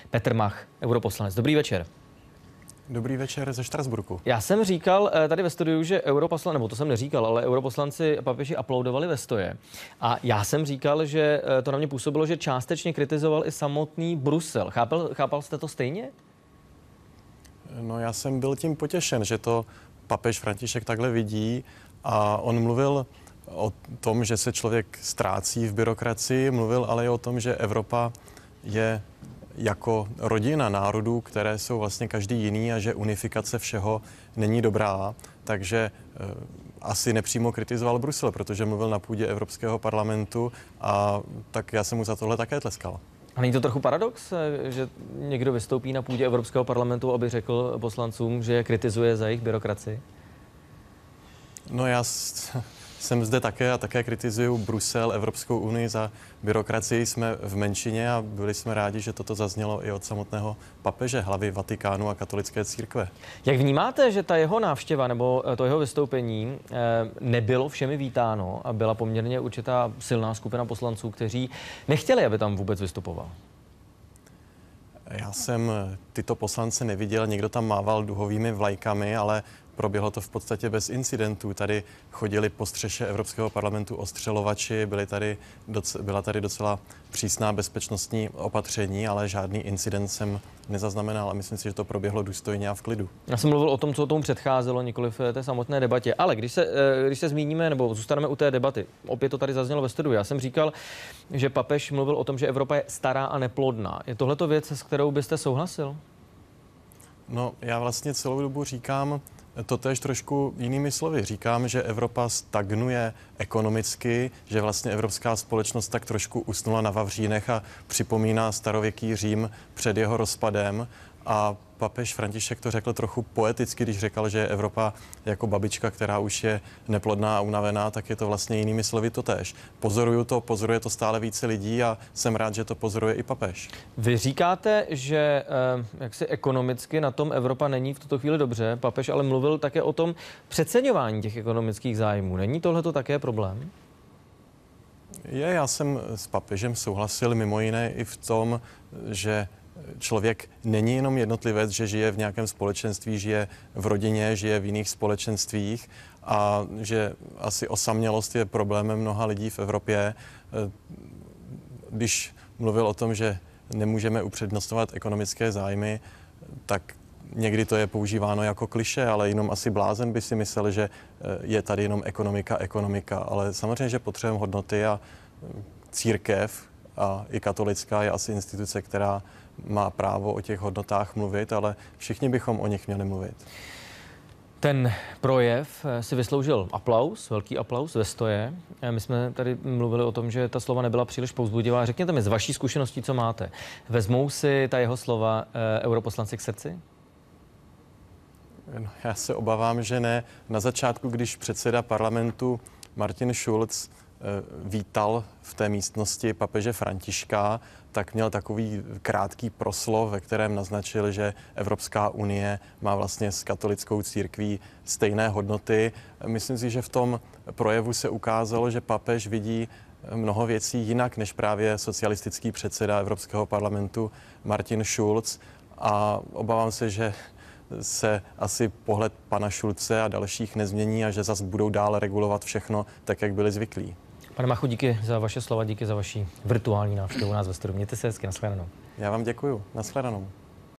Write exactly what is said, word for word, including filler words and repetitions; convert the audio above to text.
Petr Mach, europoslanec. Dobrý večer. Dobrý večer ze Štrasburku. Já jsem říkal tady ve studiu, že europoslanci, nebo to jsem neříkal, ale europoslanci papeži aplaudovali ve stoje. A já jsem říkal, že to na mě působilo, že částečně kritizoval i samotný Brusel. Chápal, chápal jste to stejně? No, já jsem byl tím potěšen, že to papež František takhle vidí, a on mluvil o tom, že se člověk ztrácí v byrokracii, mluvil ale i o tom, že Evropa je jako rodina národů, které jsou vlastně každý jiný, a že unifikace všeho není dobrá. Takže e, asi nepřímo kritizoval Brusel, protože mluvil na půdě Evropského parlamentu, a tak já jsem mu za tohle také tleskal. A není to trochu paradox, že někdo vystoupí na půdě Evropského parlamentu, aby řekl poslancům, že je kritizuje za jejich byrokracii? No, já jsem zde také a také kritizuju Brusel, Evropskou unii za byrokracii. Jsme v menšině a byli jsme rádi, že toto zaznělo i od samotného papeže, hlavy Vatikánu a katolické církve. Jak vnímáte, že ta jeho návštěva nebo to jeho vystoupení nebylo všemi vítáno a byla poměrně určitá silná skupina poslanců, kteří nechtěli, aby tam vůbec vystupoval? Já jsem tyto poslance neviděl, někdo tam mával duhovými vlajkami, ale proběhlo to v podstatě bez incidentů. Tady chodili po střeše Evropského parlamentu ostřelovači, byly tady, byla tady docela přísná bezpečnostní opatření, ale žádný incident jsem nezaznamenal a myslím si, že to proběhlo důstojně a v klidu. Já jsem mluvil o tom, co tomu předcházelo, nikoli v té samotné debatě. Ale když se, když se zmíníme, nebo zůstaneme u té debaty, opět to tady zaznělo ve studiu. Já jsem říkal, že papež mluvil o tom, že Evropa je stará a neplodná. Je tohleto věc, s kterou byste souhlasil? No, já vlastně celou dobu říkám to též trošku jinými slovy. Říkám, že Evropa stagnuje ekonomicky, že vlastně evropská společnost tak trošku usnula na vavřínech a připomíná starověký Řím před jeho rozpadem. A papež František to řekl trochu poeticky, když řekl, že je Evropa jako babička, která už je neplodná a unavená, tak je to vlastně jinými slovy totéž. Pozoruju to, pozoruje to stále více lidí a jsem rád, že to pozoruje i papež. Vy říkáte, že eh, jaksi ekonomicky na tom Evropa není v tuto chvíli dobře. Papež ale mluvil také o tom přeceňování těch ekonomických zájmů. Není tohleto také problém? Je, já jsem s papežem souhlasil mimo jiné i v tom, že člověk není jenom jednotlivec, že žije v nějakém společenství, žije v rodině, žije v jiných společenstvích a že asi osamělost je problémem mnoha lidí v Evropě. Když mluvil o tom, že nemůžeme upřednostňovat ekonomické zájmy, tak někdy to je používáno jako klišé, ale jenom asi blázen by si myslel, že je tady jenom ekonomika, ekonomika. Ale samozřejmě, že potřebujeme hodnoty a církev a i katolická je asi instituce, která má právo o těch hodnotách mluvit, ale všichni bychom o nich měli mluvit. Ten projev si vysloužil aplaus, velký aplaus ve stoje. My jsme tady mluvili o tom, že ta slova nebyla příliš povzbudivá. Řekněte mi z vaší zkušeností, co máte. Vezmou si ta jeho slova eh, europoslanci k srdci? No, já se obávám, že ne. Na začátku, když předseda parlamentu Martin Schulz vítal v té místnosti papeže Františka, tak měl takový krátký proslov, ve kterém naznačil, že Evropská unie má vlastně s katolickou církví stejné hodnoty. Myslím si, že v tom projevu se ukázalo, že papež vidí mnoho věcí jinak než právě socialistický předseda Evropského parlamentu Martin Schulz, a obávám se, že se asi pohled pana Schulze a dalších nezmění a že zase budou dále regulovat všechno tak, jak byli zvyklí. Pane Machu, díky za vaše slova, díky za vaši virtuální návštěvu u nás ve studiu. Mějte se hezky, nashledanou. Já vám děkuju, nashledanou.